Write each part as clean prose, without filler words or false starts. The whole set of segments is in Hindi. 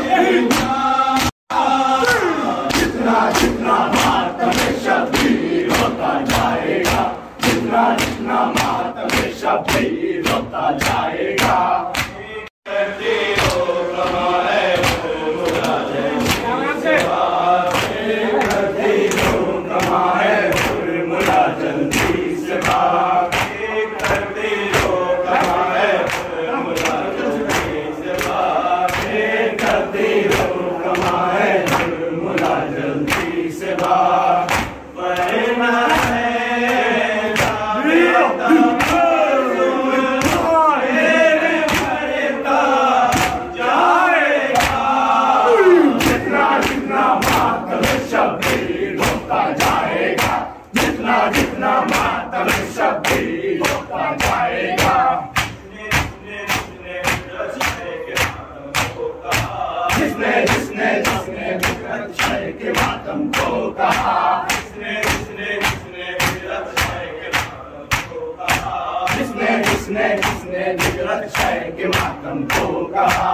जितना जितना मातम शब्बीर होता जाएगा, जितना जितना मातम शब्बीर होता जाएगा। जितना मातम शब्बीर होता जाएगा, जिसने जिसने जिसने क्षय के मातम को कहा, जिसने जिसने जिसने क्षय के मातम को कहा।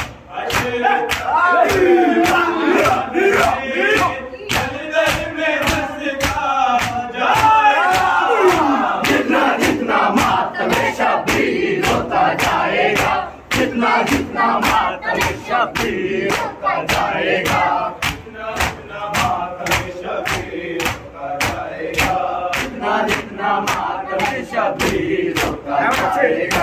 जितना जितना मातम शब्बीर होता जाएगा, जितना मातम शब्बीर होता जाएगा, जितना जितना मातम शब्बीर होता जाएगा।